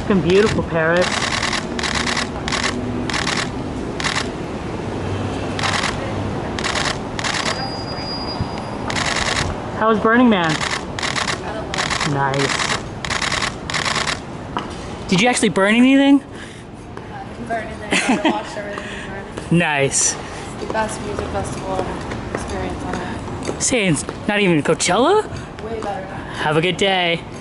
Fucking beautiful, Paris. How was Burning Man? Nice. Did you actually burn anything? Didn't burn anything. I watched everything burn. Nice. The best music festival experience on it. Saying, not even Coachella? Way better. Have a good day.